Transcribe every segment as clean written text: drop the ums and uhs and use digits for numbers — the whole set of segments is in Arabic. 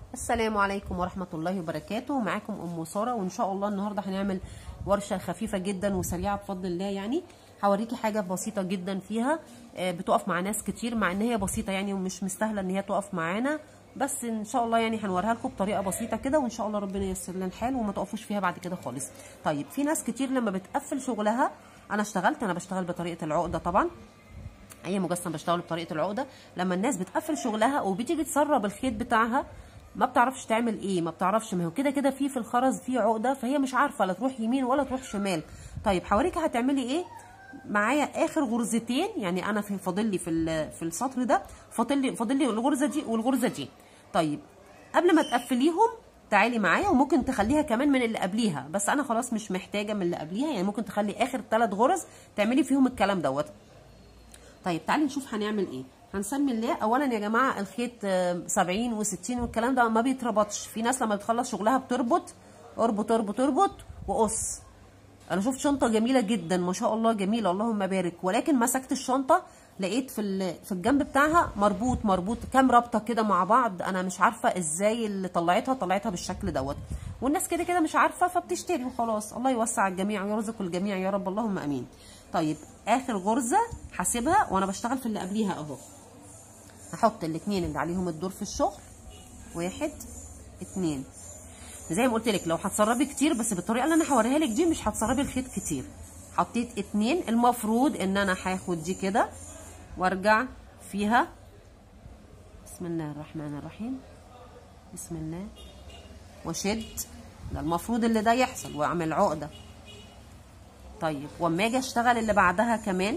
السلام عليكم ورحمة الله وبركاته. معاكم أم سارة، وإن شاء الله النهاردة هنعمل ورشة خفيفة جدا وسريعة بفضل الله. يعني هوريكي حاجة بسيطة جدا فيها بتقف مع ناس كتير، مع إن هي بسيطة يعني ومش مستاهلة إن هي تقف معانا، بس إن شاء الله يعني هنوريها لكم بطريقة بسيطة كده، وإن شاء الله ربنا ييسر لنا الحال وما تقفوش فيها بعد كده خالص. طيب، في ناس كتير لما بتقفل شغلها، أنا بشتغل بطريقة العقدة طبعا، اي مجسم بشتغل بطريقه العقده. لما الناس بتقفل شغلها وبتيجي تسرب الخيط بتاعها، ما بتعرفش تعمل ايه، ما بتعرفش، ما هو كده كده في الخرز فيه عقده، فهي مش عارفه لا تروح يمين ولا تروح شمال. طيب هوريكي هتعملي ايه. معايا اخر غرزتين، يعني انا فاضل لي في السطر ده فاضل لي الغرزه دي والغرزه دي. طيب قبل ما تقفليهم تعالي معايا، وممكن تخليها كمان من اللي قبليها، بس انا خلاص مش محتاجه من اللي قبليها، يعني ممكن تخلي اخر 3 غرز تعملي فيهم الكلام دوت. طيب تعالي نشوف هنعمل ايه. هنسمي الله. اولا يا جماعه الخيط 70 و60 والكلام ده ما بيتربطش. في ناس لما بتخلص شغلها بتربط، اربط اربط اربط وقص. انا شفت شنطه جميله جدا ما شاء الله، جميله اللهم بارك، ولكن مسكت الشنطه لقيت في الجنب بتاعها مربوط كام رابطه كده مع بعض. انا مش عارفه ازاي اللي طلعتها بالشكل دوت، والناس كده كده مش عارفه فبتشتري وخلاص. الله يوسع الجميع ويرزق الجميع يا رب، اللهم امين. طيب اخر غرزه هسيبها وانا بشتغل في اللي قبليها اهو. هحط الاتنين اللي عليهم الدور في الشغل، 1 2. زي ما قلت لك لو هتسربي كتير، بس بالطريقه اللي انا هوريها لك دي مش هتسربي الخيط كتير. حطيت 2، المفروض ان انا هاخد دي كده وارجع فيها. بسم الله الرحمن الرحيم، بسم الله، واشد. ده المفروض اللي ده يحصل، واعمل عقده. طيب واما اجي اشتغل اللي بعدها كمان،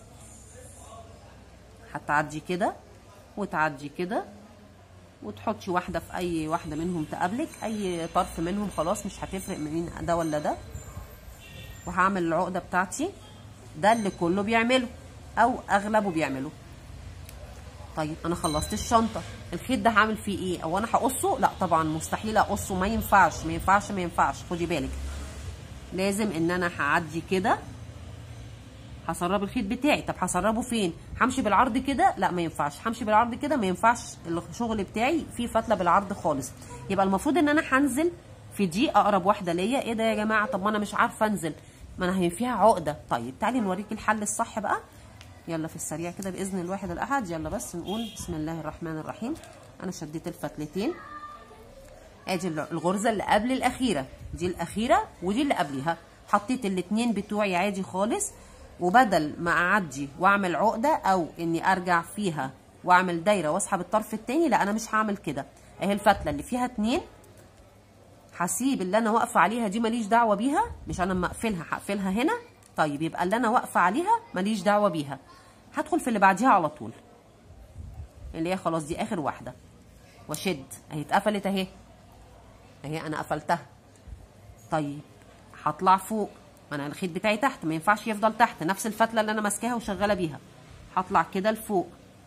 هتعدي كده وتعدي كده، وتحطي واحده في اي واحده منهم تقابلك، اي طرف منهم خلاص مش هتفرق منين ده ولا ده، وهعمل العقده بتاعتي. ده اللي كله بيعمله او اغلبه بيعمله. طيب انا خلصت الشنطه، الخيط ده هعمل فيه ايه؟ او انا هقصه؟ لا طبعا مستحيل اقصه، ما ينفعش ما ينفعش ما ينفعش. خدي بالك، لازم ان انا هعدي كده، هسرب الخيط بتاعي. طب هسربه فين؟ همشي بالعرض كده؟ لا ما ينفعش. همشي بالعرض كده ما ينفعش، الشغل بتاعي فيه فتله بالعرض خالص. يبقى المفروض ان انا هنزل في دي اقرب واحده ليا. ايه ده يا جماعه؟ طب ما انا مش عارفه انزل، ما انا هي فيها عقده. طيب تعالي نوريكي الحل الصح بقى، يلا في السريع كده باذن الواحد الاحد. يلا بس نقول بسم الله الرحمن الرحيم. انا شديت الفتلتين، ادي الغرزه اللي قبل الاخيره، دي الاخيره ودي اللي قبليها. حطيت الاتنين بتوعي عادي خالص، وبدل ما اعدي واعمل عقده او اني ارجع فيها واعمل دايره واسحب الطرف التاني، لا انا مش هعمل كده. اهي الفتله اللي فيها 2، هسيب اللي انا واقفه عليها دي ماليش دعوه بيها، مش انا اما اقفلها هقفلها هنا. طيب يبقى اللي انا واقفه عليها ماليش دعوه بيها، هدخل في اللي بعديها على طول، اللي هي خلاص دي اخر واحده، واشد. اهي اتقفلت اهي، اهي انا قفلتها. طيب هطلع فوق، انا الخيط بتاعي تحت ما ينفعش يفضل تحت، نفس الفتله اللي انا ماسكاها وشغاله بيها. هطلع كده لفوق.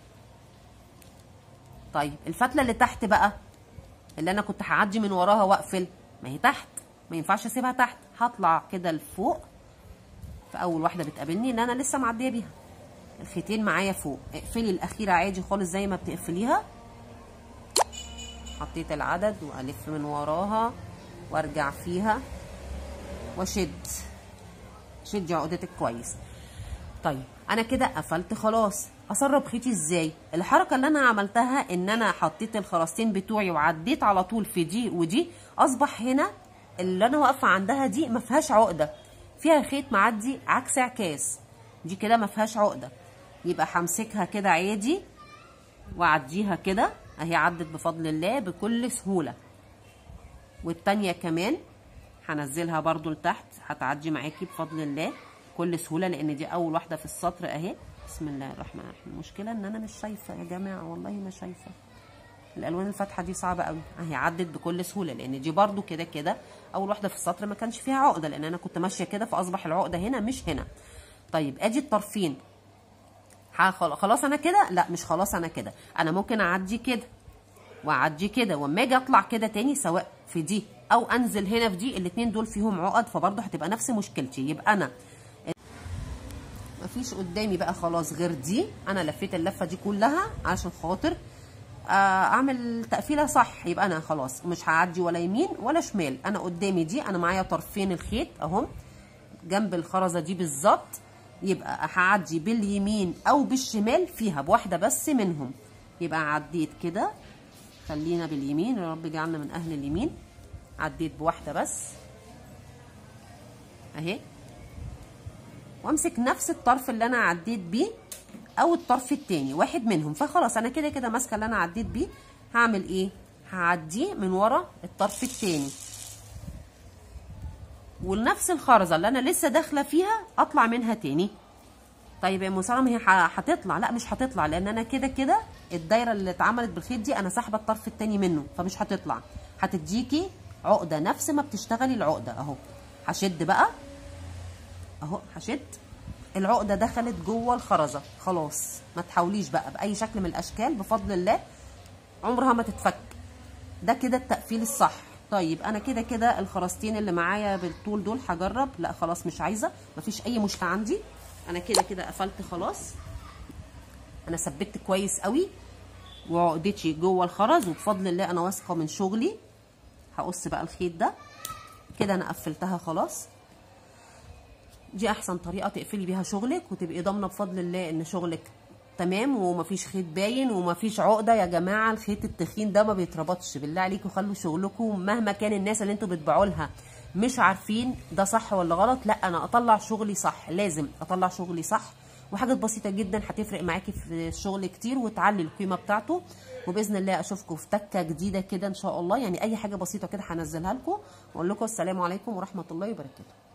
طيب الفتله اللي تحت بقى، اللي انا كنت هعدي من وراها واقفل، ما هي تحت، ما ينفعش اسيبها تحت. هطلع كده لفوق في اول واحده بتقابلني اللي انا لسه معديه بيها. الخيطين معايا فوق، اقفلي الاخيره عادي خالص زي ما بتقفليها. حطيت العدد والف من وراها وارجع فيها واشد. شدي عقدتك كويس. طيب انا كده قفلت خلاص. اسرب خيطي ازاي؟ الحركه اللي انا عملتها ان انا حطيت الخراستين بتوعي وعديت على طول في دي ودي، اصبح هنا اللي انا واقفه عندها دي ما فيهاش عقده، فيها خيط معدي عكس عكاس. دي كده ما فيهاش عقده، يبقى همسكها كده عادي واعديها كده اهي، عدت بفضل الله بكل سهوله. والتانيه كمان هنزلها برضو لتحت، هتعدي معاكي بفضل الله بكل سهوله، لان دي اول واحده في السطر اهي. بسم الله الرحمن الرحيم. المشكله ان انا مش شايفه يا جماعه، والله ما شايفه، الالوان الفاتحه دي صعبه قوي. اهي عدت بكل سهوله، لان دي برضو كده كده اول واحده في السطر ما كانش فيها عقده، لان انا كنت ماشيه كده فاصبح العقده هنا مش هنا. طيب ادي الطرفين. خلاص انا كده؟ لا مش خلاص انا كده، انا ممكن اعدي كده واعدي كده، واما اجي اطلع كده تاني سواء في دي او انزل هنا في دي، الاتنين دول فيهم عقد، فبرضه هتبقى نفس مشكلتي. يبقى انا مفيش قدامي بقى خلاص غير دي. انا لفيت اللفه دي كلها عشان خاطر اعمل تقفيله صح، يبقى انا خلاص مش هعدي ولا يمين ولا شمال. انا قدامي دي انا معايا طرفين الخيط اهم جنب الخرزه دي بالظبط، يبقى هعدي باليمين او بالشمال فيها بواحده بس منهم. يبقى عديت كده، خلينا باليمين، يا رب اجعلنا من اهل اليمين. عديت بواحده بس اهي، وامسك نفس الطرف اللي انا عديت بيه او الطرف التاني واحد منهم. فخلاص انا كده كده ماسكه اللي انا عديت بيه. هعمل ايه؟ هعديه من ورا الطرف التاني، ونفس الخرزه اللي انا لسه داخله فيها اطلع منها تاني. طيب يا ام سلمى هي هتطلع؟ لا مش هتطلع، لان انا كده كده الدايره اللي اتعملت بالخيط دي انا ساحبه الطرف التاني منه، فمش هتطلع. هتديكي عقده نفس ما بتشتغلي العقده اهو. هشد بقى اهو، هشد، العقده دخلت جوه الخرزه خلاص. ما تحاوليش بقى باي شكل من الاشكال، بفضل الله عمرها ما تتفك. ده كده التقفيل الصح. طيب انا كده كده الخرزتين اللي معايا بالطول دول هجرب، لا خلاص مش عايزه، مفيش اي مشكله عندي. انا كده كده قفلت خلاص، انا ثبت كويس قوي وعقدتي جوه الخرز، وبفضل الله انا واثقه من شغلي. هقص بقى الخيط ده كده، انا قفلتها خلاص. دي احسن طريقه تقفلي بيها شغلك وتبقي ضامنه بفضل الله ان شغلك تمام ومفيش خيط باين ومفيش عقده. يا جماعه الخيط التخين ده ما بيتربطش، بالله عليكم خلوا شغلكم مهما كان الناس اللي انتوا بتبيعوا لها مش عارفين ده صح ولا غلط. لا انا اطلع شغلي صح، لازم اطلع شغلي صح، وحاجات بسيطه جدا هتفرق معاكي في الشغل كتير وتعلي القيمه بتاعته. وباذن الله اشوفكم في تكه جديده كده ان شاء الله، يعني اي حاجه بسيطه كده هنزلها لكم، واقول لكم السلام عليكم ورحمه الله وبركاته.